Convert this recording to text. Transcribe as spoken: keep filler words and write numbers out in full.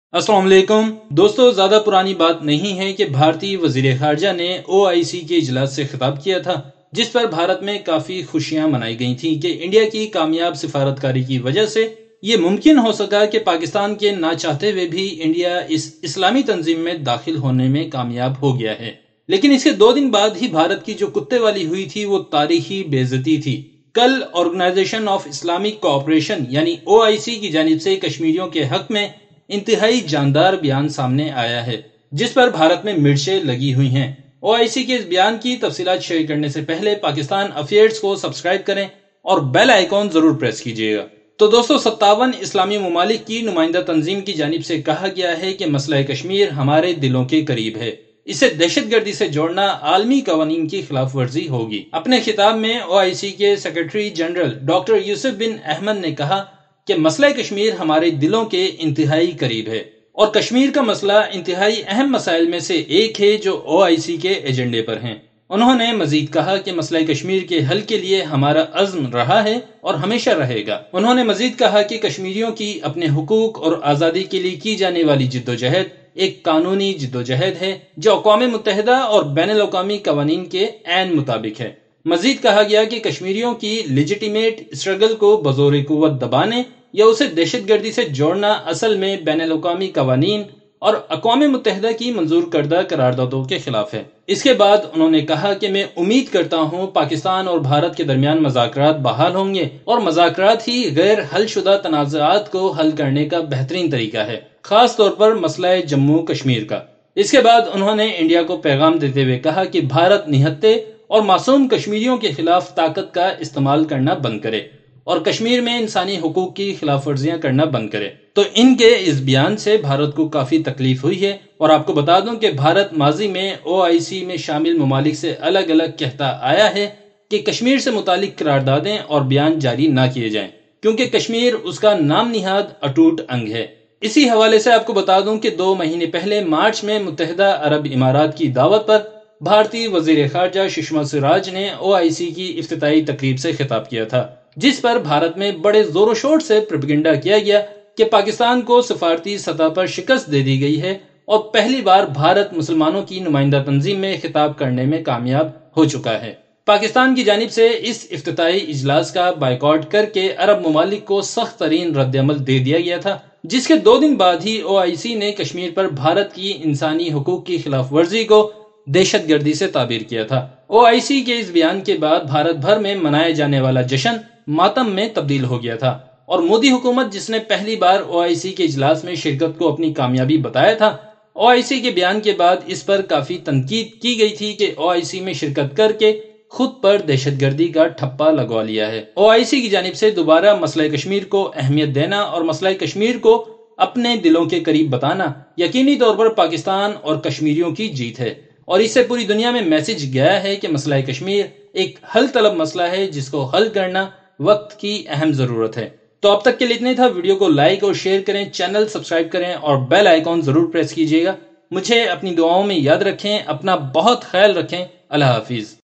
अस्सलाम वालेकुम दोस्तों, ज्यादा पुरानी बात नहीं है कि भारतीय वजीर खारजा ने ओ आई सी के इजलास से खिताब किया था, जिस पर भारत में काफी खुशियां मनाई गई थी कि इंडिया की कामयाब सिफारतकारी की वजह से ये मुमकिन हो सका कि पाकिस्तान के ना चाहते हुए भी इंडिया इस इस्लामी तंजीम में दाखिल होने में कामयाब हो गया है। लेकिन इसके दो दिन बाद ही भारत की जो कुत्ते वाली हुई थी वो तारीखी बेइज्जती थी। कल ऑर्गेनाइजेशन ऑफ इस्लामिक कोऑपरेशन यानी ओ आई सी की जानिब से कश्मीरियों के हक में इंतहाई जानदार बयान सामने आया है, जिस पर भारत में मिर्चें लगी हुई हैं। ओ आई सी के इस बयान की तफसीलात शेयर करने से पहले पाकिस्तान अफेयर्स को सब्सक्राइब करें और बेल आइकॉन जरूर प्रेस कीजिएगा। तो दोस्तों, सत्तावन इस्लामी ममालिक की नुमाइंदा तंजीम की जानिब से कहा गया है कि मसला कश्मीर हमारे दिलों के करीब है, इसे दहशतगर्दी से जोड़ना आलमी कवानीन की खिलाफ वर्जी होगी। अपने खिताब में ओ आई सी के secretary general doctor Yusuf bin Ahmad ने कहा कि मसला कश्मीर हमारे दिलों के इंतहाई करीब है और कश्मीर का मसला इंतहाई अहम मसाइल में से एक है जो ओ आई सी के एजेंडे पर हैं। उन्होंने मजीद कहा कि मसला कश्मीर के हल के लिए हमारा अज़्म रहा है और हमेशा रहेगा। उन्होंने मजीद कहा कि कश्मीरियों की अपने हुकूक और आज़ादी के लिए की जाने वाली जिद्दोजहद एक कानूनी जिद्दोजहद है जो अक़वाम मुत्तहिदा और बैनुल अक़वामी कवानीन के ऐन मुताबिक है। मजीद कहा गया कि कश्मीरियों की लेजिटिमेट स्ट्रगल को बज़ोर कुव्वत दबाने या उसे दहशतगर्दी से जोड़ना असल में बैनुल अक़वामी कवानीन और अक़वाम मुत्तहिदा की मंजूर करदा करारदादों के खिलाफ है। इसके बाद उन्होंने कहा कि मैं उम्मीद करता हूँ पाकिस्तान और भारत के दरमियान मज़ाकरात बहाल होंगे और मज़ाकरात ही गैर हल शुदा तनाज़ात को हल करने का बेहतरीन तरीका है, खास तौर पर मसला जम्मू कश्मीर का। इसके बाद उन्होंने इंडिया को पैगाम देते हुए कहा कि भारत निहत्ते और मासूम कश्मीरियों के खिलाफ ताकत का इस्तेमाल करना बंद करे और कश्मीर में इंसानी हुकूक की खिलाफ वर्जियां करना बंद करे। तो इनके इस बयान से भारत को काफी तकलीफ हुई है और आपको बता दूं कि भारत माजी में ओ आई सी में शामिल ममालिक से अलग अलग कहता आया है कि कश्मीर से मुतालिक करारदादें और बयान जारी ना किए जाएं, क्योंकि कश्मीर उसका नाम निहाद अटूट अंग है। इसी हवाले से आपको बता दूं कि दो महीने पहले मार्च में मुत्तहिदा अरब इमारात की दावत पर भारतीय वजीर खारजा सुषमा स्वराज ने ओ आई सी की इफ्तिताई तकरीब से खिताब किया था, जिस पर भारत में बड़े जोरों शोर से प्रोपेगेंडा किया गया कि पाकिस्तान को सफारती सतह पर शिकस्त दे दी गई है और पहली बार भारत मुसलमानों की नुमाइंदा तंजीम में खिताब करने में कामयाब हो चुका है। पाकिस्तान की जानिब से इस इफ्तिताई इजलास का बाइकआउट करके अरब ममालिक को सख्त तरीन रद्दअमल दे दिया गया था, जिसके दो दिन बाद ही ओ आई सी ने कश्मीर पर भारत की इंसानी हुकूक की खिलाफ वर्जी को दहशतगर्दी से ताबीर किया था। ओ आई सी के इस बयान के बाद भारत भर में मनाया जाने वाला जश्न मातम में तब्दील हो गया था और मोदी हुकूमत, जिसने पहली बार ओ आई सी के इजलास में शिरकत को अपनी कामयाबी बताया था, ओ आई सी के बयान के बाद इस पर काफी तनकीद की गई थी कि ओ आई सी में शिरकत करके खुद पर दहशतगर्दी का ठप्पा लगवा लिया है। ओ आई सी की जानिब से दोबारा मसला कश्मीर को अहमियत देना और मसला कश्मीर को अपने दिलों के करीब बताना यकीनी तौर पर पाकिस्तान और कश्मीरियों की जीत है और इससे पूरी दुनिया में मैसेज गया है कि मसला कश्मीर एक हल तलब मसला है जिसको हल करना वक्त की अहम जरूरत है। तो अब तक के लिए इतना ही था। वीडियो को लाइक और शेयर करें, चैनल सब्सक्राइब करें और बेल आइकॉन जरूर प्रेस कीजिएगा। मुझे अपनी दुआओं में याद रखें, अपना बहुत ख्याल रखें। अल्लाह हाफिज।